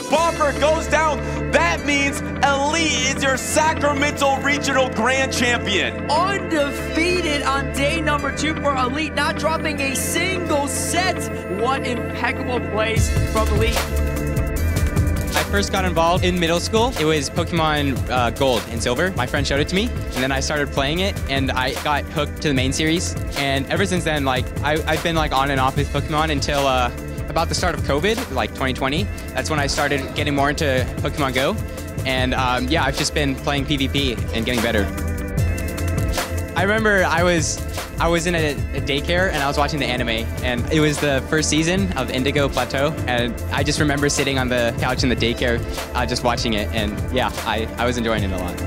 Bomber goes down. That means Elite is your Sacramento Regional Grand Champion. Undefeated on day number 2 for Elite, not dropping a single set. What impeccable plays from Elite. I first got involved in middle school. It was Pokemon Gold and Silver. My friend showed it to me, and then I started playing it, and I got hooked to the main series. And ever since then, like I've been like on and off with Pokemon until about the start of COVID, like 2020. That's when I started getting more into Pokemon GO. And yeah, I've just been playing PvP and getting better. I remember I was in a daycare and I was watching the anime, and it was the first season of Indigo Plateau, and I just remember sitting on the couch in the daycare just watching it, and yeah, I was enjoying it a lot.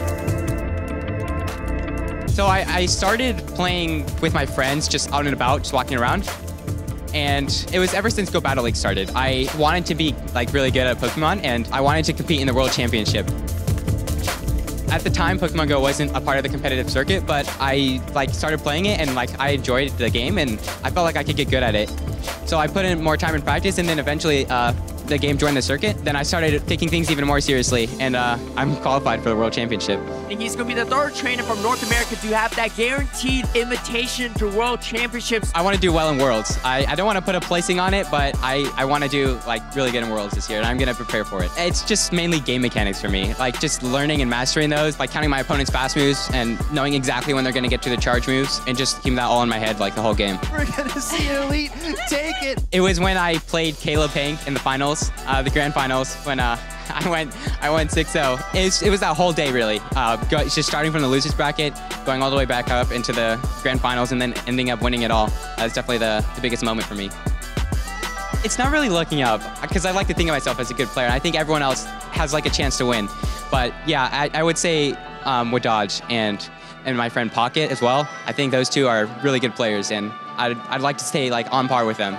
So I started playing with my friends, just out and about, just walking around. And it was ever since Go Battle League started. I wanted to be like really good at Pokemon, and I wanted to compete in the World Championship. At the time, Pokemon GO wasn't a part of the competitive circuit, but I like started playing it, and like I enjoyed the game, and I felt like I could get good at it. So I put in more time in practice, and then eventually the game joined the circuit. Then I started taking things even more seriously, and I'm qualified for the World Championship. And he's going to be the 3rd trainer from North America to have that guaranteed invitation to World Championships. I want to do well in Worlds. I don't want to put a placing on it, but I want to do like really good in Worlds this year, and I'm going to prepare for it. It's just mainly game mechanics for me, like just learning and mastering those, like counting my opponent's fast moves and knowing exactly when they're going to get to the charge moves, and just keeping that all in my head like the whole game. We're going to see Elite take it. It was when I played Caleb Hank in the finals, the grand finals, when I went 6-0. It was that whole day, really. Just starting from the losers bracket, going all the way back up into the grand finals, and then ending up winning it all. That's definitely the biggest moment for me. It's not really looking up, because I like to think of myself as a good player, and I think everyone else has like a chance to win. But yeah, I would say with Dodge and my friend Pocket as well. I think those two are really good players, and I'd like to stay like on par with them.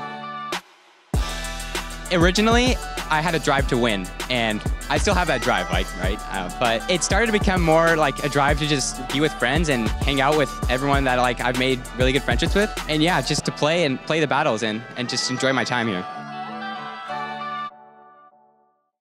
Originally, I had a drive to win, and I still have that drive, like, right? But it started to become more like a drive to just be with friends and hang out with everyone that like I've made really good friendships with. And yeah, just to play and play the battles and just enjoy my time here.